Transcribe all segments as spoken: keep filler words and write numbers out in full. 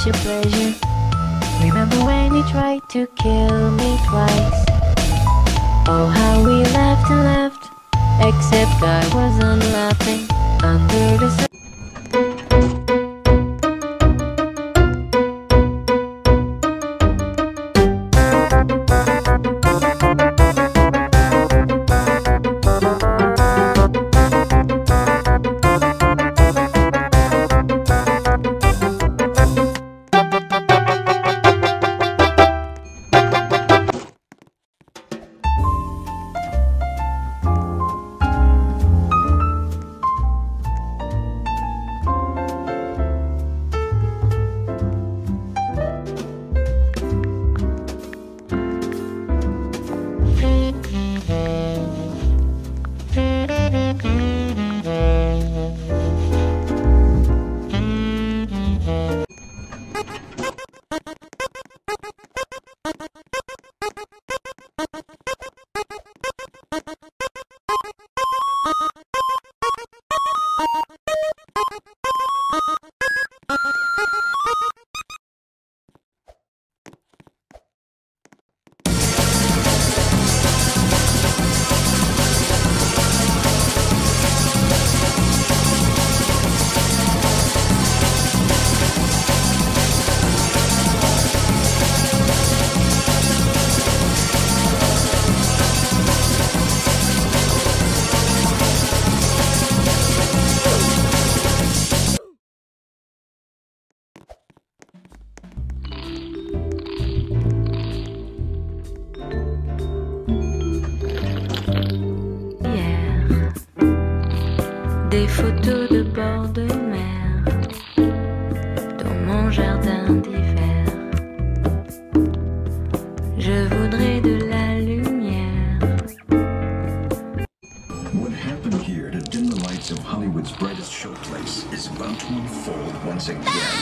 a pleasure. Remember when you tried to kill me twice? Oh, how we laughed and laughed, except I wasn't laughing under the sun. Des photos de bord de mer dans mon jardin d'hiver. Je voudrais de la lumière. What happened here to dim the lights of Hollywood's brightest showplace is about to unfold once again.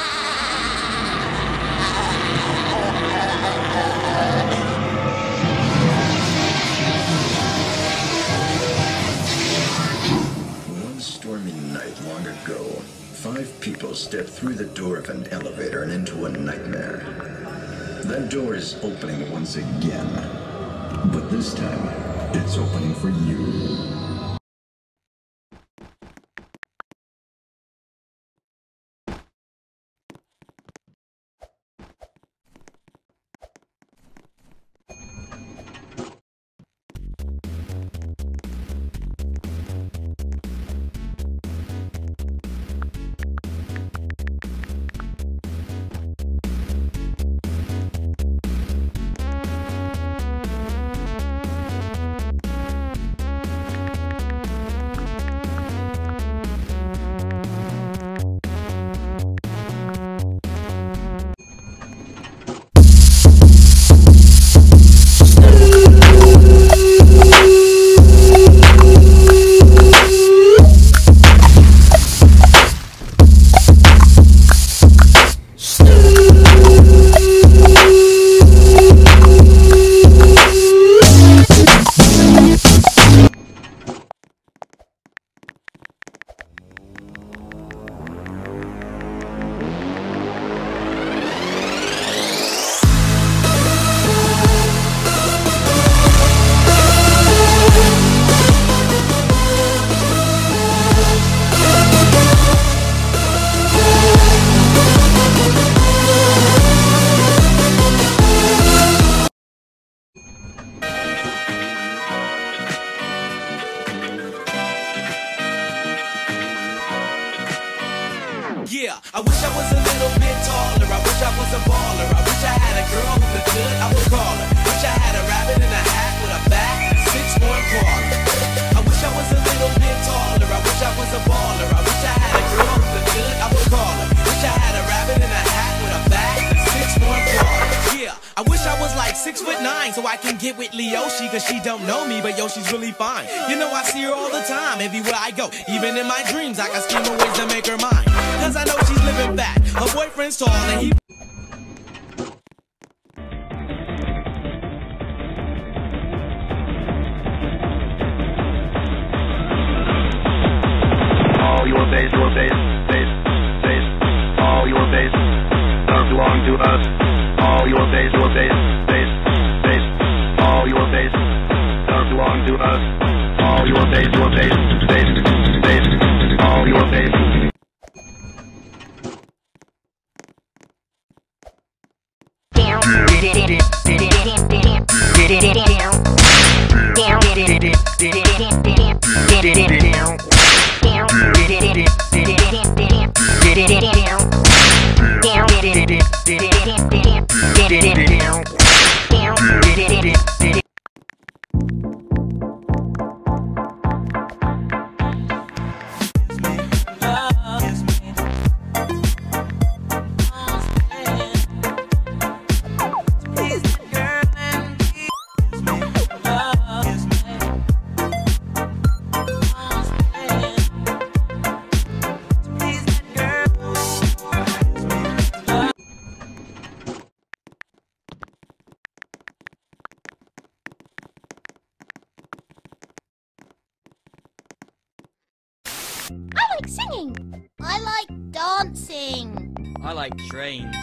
Long ago, five people stepped through the door of an elevator and into a nightmare. That door is opening once again, but this time, it's opening for you. Yeah, I wish I was a little bit taller. I wish I was a baller. I wish I had a girl who looked good, I would call her. Wish I had a rabbit in a hat with a bat, six-point parlor. I wish I was a little bit taller. I wish I was a baller. I wish I had a girl who looked good, I would call her. Wish I had a rabbit in a hat with a bat, six-point parlor. Yeah, I wish I was like six foot nine so I can get with Leoshi, cause she don't know me, but yo, she's really fine. You know I see her all the time, everywhere I go. Even in my dreams, I can scheme of ways to make her mine. Cause I know she's living fat, her boyfriend's tall, and he all your bass, your bass, bass, bass, all your bass. belong to us. All your bass, your bass, bass, bass. All your bass does belong to us. All your bass, your bass, bass, bass. All your bass. I like singing. I like dancing. I like trains.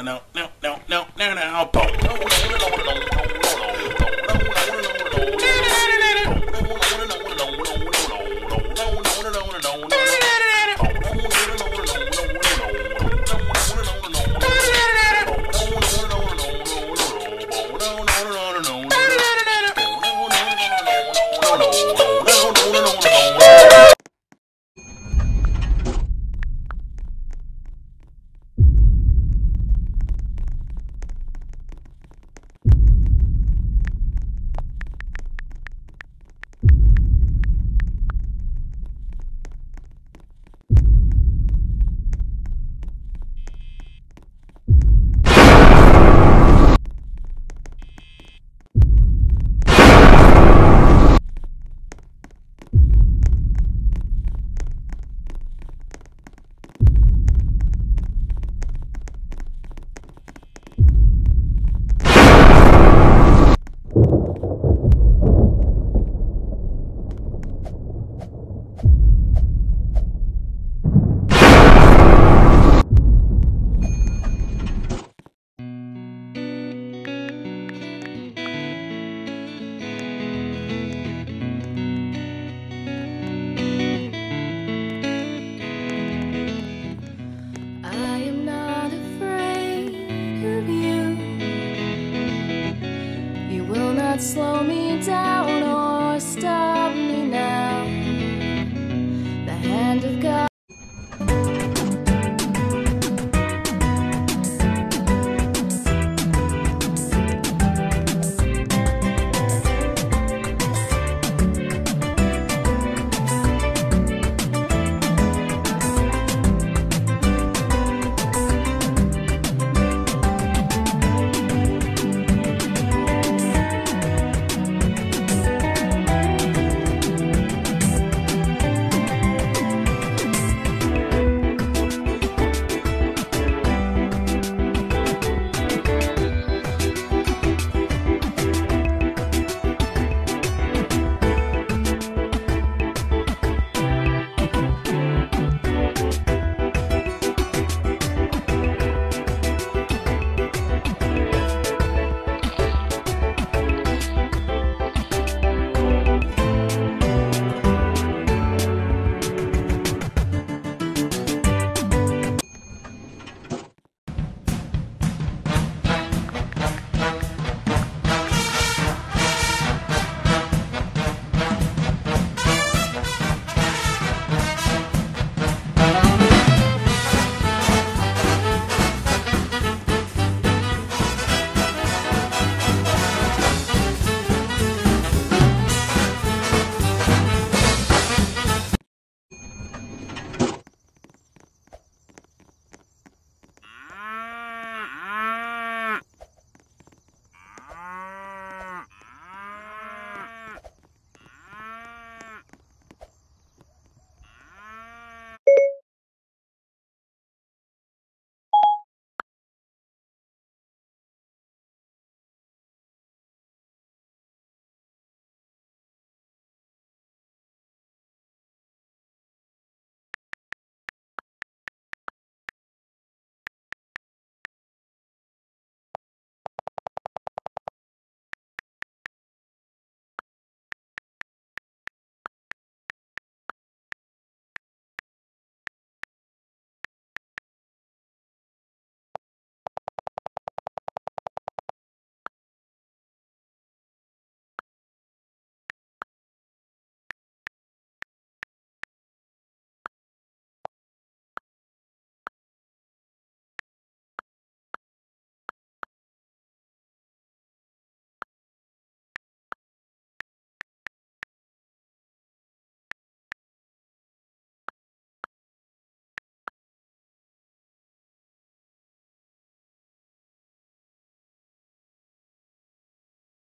no, no, no, no, no, no, no, boom.